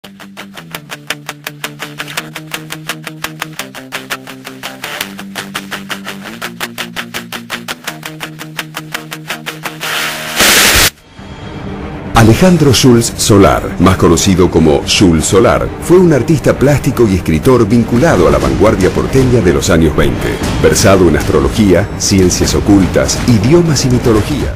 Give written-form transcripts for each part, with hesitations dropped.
Alejandro Schulz Solar, más conocido como Schulz Solar, fue un artista plástico y escritor vinculado a la vanguardia porteña de los años 20, versado en astrología, ciencias ocultas, idiomas y mitologías.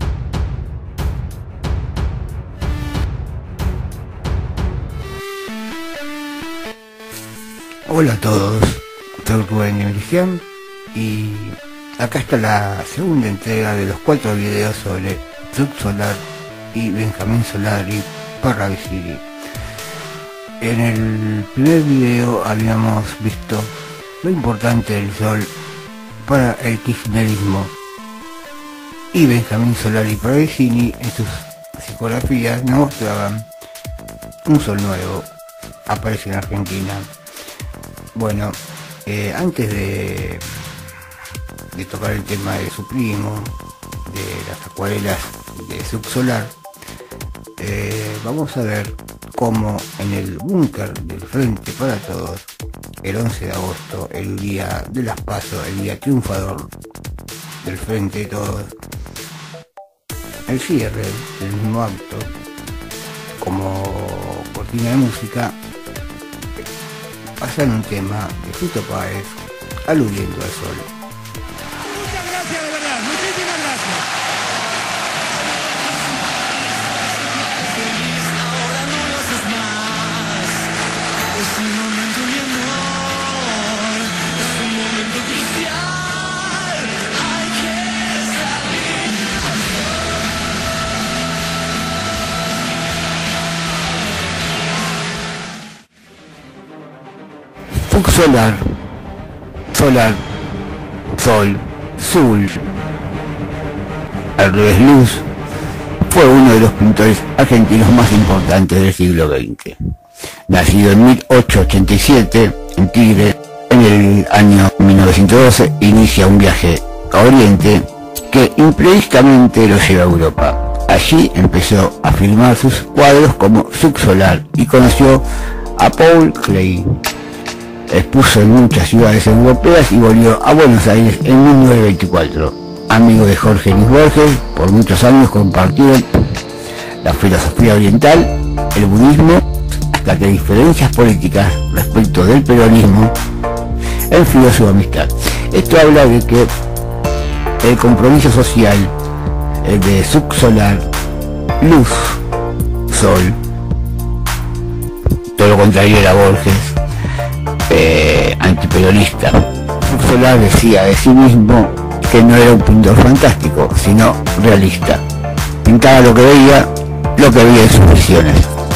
Hola a todos, soy Rubén Emilián y acá está la segunda entrega de los 4 videos sobre Schulz Solar y Benjamín Solari Parravicini. En el primer video habíamos visto lo importante del sol para el kirchnerismo y Benjamín Solari Parravicini en sus psicografías nos mostraban un sol nuevo, aparece en Argentina. Bueno, antes de tocar el tema de su primo, de las acuarelas de Schulz Solar, vamos a ver cómo en el búnker del Frente para Todos, el 11 de agosto, el día de las PASO, el día triunfador del Frente de Todos, el cierre del mismo acto, como cortina de música, pasan un tema de Fito Páez aludiendo al sol. Muchas gracias, de verdad, muchísimas gracias. Ahora no lo haces más. Es un momento, mi amor. Es un momento crucial. Hay que salir. Schulz Solar, solar, sol, sul, al revés luz, fue uno de los pintores argentinos más importantes del siglo XX. Nacido en 1887 en Tigre, en el año 1912 inicia un viaje a Oriente que imprevisiblemente lo lleva a Europa. Allí empezó a filmar sus cuadros como Schulz Solar y conoció a Paul Klee. Expuso en muchas ciudades europeas y volvió a Buenos Aires en 1924. Amigo de Jorge Luis Borges, por muchos años compartieron la filosofía oriental, el budismo, hasta que diferencias políticas respecto del peronismo enfrió su amistad. Esto habla de que el compromiso social de Schulz Solar, luz, sol, todo lo contrario era Borges, antiperonista. Schulz Solar decía de sí mismo que no era un pintor fantástico, sino realista. Pintaba lo que veía en sus visiones.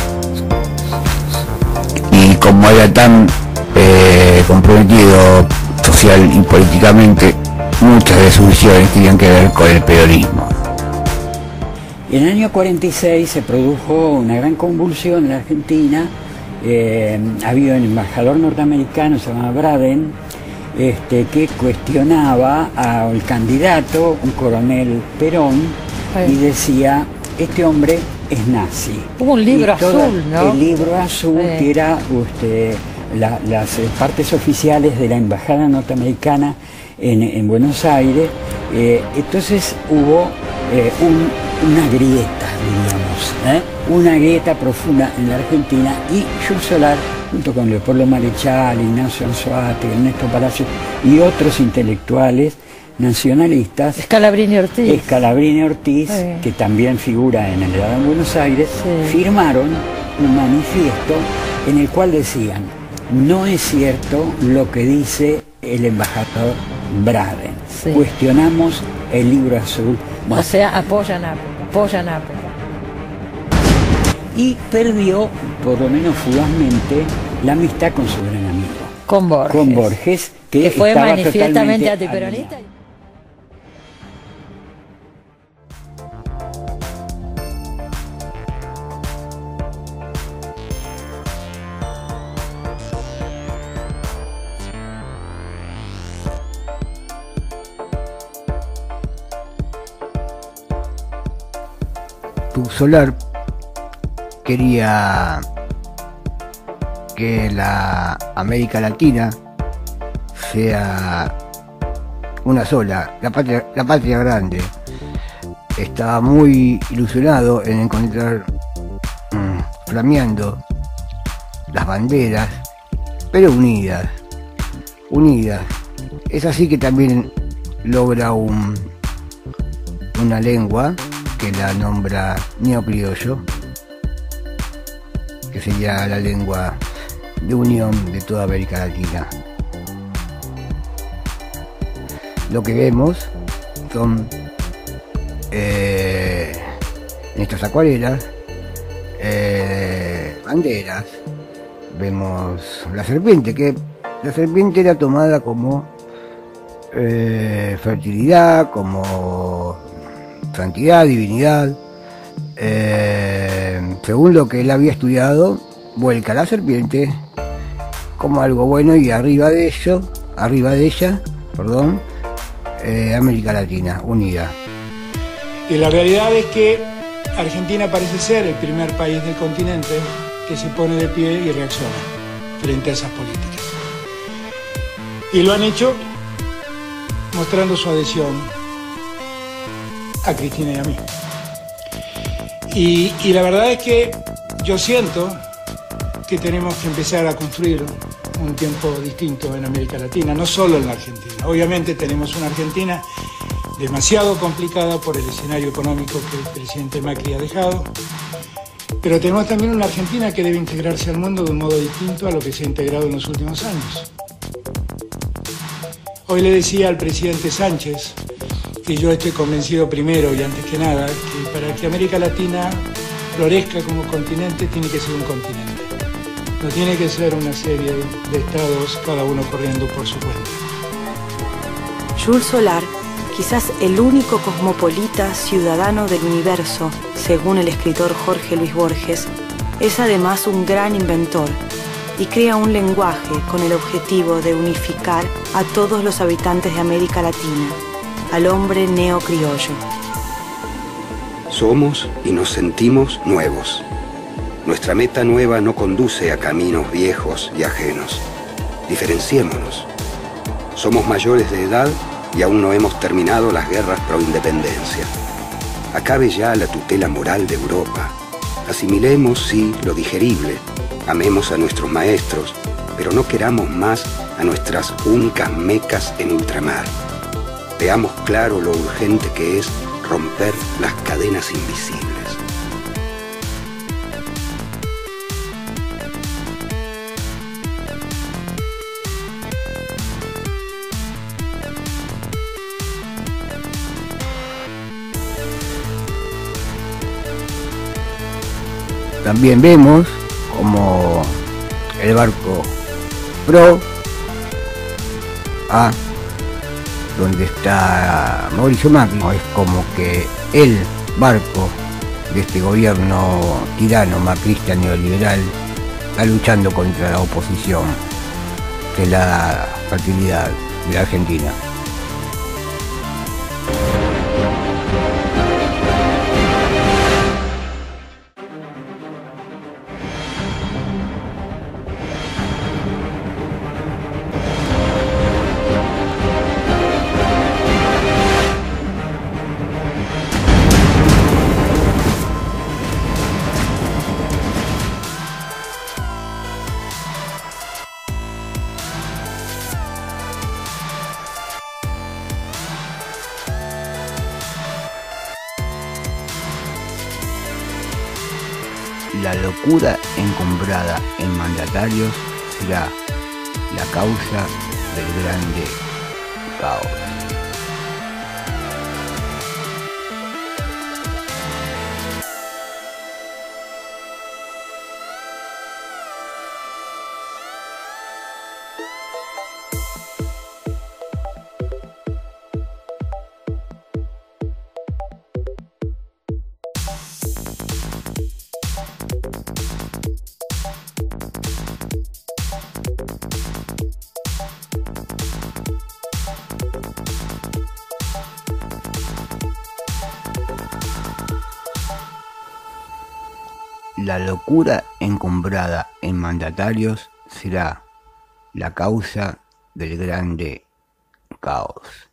Y como era tan comprometido social y políticamente, muchas de sus visiones tenían que ver con el peronismo. En el año 46 se produjo una gran convulsión en la Argentina. Había un embajador norteamericano, se llamaba Braden, que cuestionaba al candidato, un coronel Perón, y decía, este hombre es nazi. Hubo un libro azul, ¿no? El libro azul, que era las partes oficiales de la embajada norteamericana en Buenos Aires. Entonces hubo una grieta, diríamos, una grieta profunda en la Argentina, y Schulz Solar, junto con Leopoldo Marechal, Ignacio Anzoátegui, Ernesto Palacios y otros intelectuales nacionalistas, Scalabrini Ortiz, que también figura en el Heraldo en Buenos Aires, firmaron un manifiesto en el cual decían: no es cierto lo que dice el embajador Braden, cuestionamos el libro azul. Bueno, o sea, apoyan África. Y perdió, por lo menos fugazmente, la amistad con su gran amigo. Con Borges. Que fue manifiestamente antiperonista. Schulz Solar quería que la América Latina sea una sola, la patria grande. Estaba muy ilusionado en encontrar flameando las banderas, pero unidas. Es así que también logra una lengua que la nombra neocriollo, que sería la lengua de unión de toda América Latina. Lo que vemos son en estas acuarelas banderas. Vemos la serpiente, que la serpiente era tomada como fertilidad, como santidad, divinidad. Según lo que él había estudiado, vuelca la serpiente como algo bueno, y arriba de ella, América Latina unida. Y la realidad es que Argentina parece ser el primer país del continente que se pone de pie y reacciona frente a esas políticas. Y lo han hecho mostrando su adhesión a Cristina y a mí. Y la verdad es que yo siento que tenemos que empezar a construir un tiempo distinto en América Latina, no solo en la Argentina. Obviamente tenemos una Argentina demasiado complicada por el escenario económico que el presidente Macri ha dejado, pero tenemos también una Argentina que debe integrarse al mundo de un modo distinto a lo que se ha integrado en los últimos años. Hoy le decía al presidente Sánchez que yo estoy convencido primero y antes que nada que para que América Latina florezca como continente tiene que ser un continente. No tiene que ser una serie de estados, cada uno corriendo por su cuenta. Jules Solar, quizás el único cosmopolita ciudadano del universo, según el escritor Jorge Luis Borges, es además un gran inventor y crea un lenguaje con el objetivo de unificar a todos los habitantes de América Latina, al hombre neocriollo. Somos y nos sentimos nuevos. Nuestra meta nueva no conduce a caminos viejos y ajenos. Diferenciémonos. Somos mayores de edad y aún no hemos terminado las guerras pro independencia. Acabe ya la tutela moral de Europa. Asimilemos, sí, lo digerible. Amemos a nuestros maestros, pero no queramos más a nuestras únicas mecas en ultramar. Veamos claro lo urgente que es romper las cadenas invisibles. También vemos como el barco Pro A, donde está Mauricio Macri, es como que el barco de este gobierno tirano, macrista, neoliberal, está luchando contra la oposición, que es la fertilidad de la Argentina. La locura encumbrada en mandatarios será la causa del grande caos. la locura encumbrada en mandatarios será la causa del grande caos.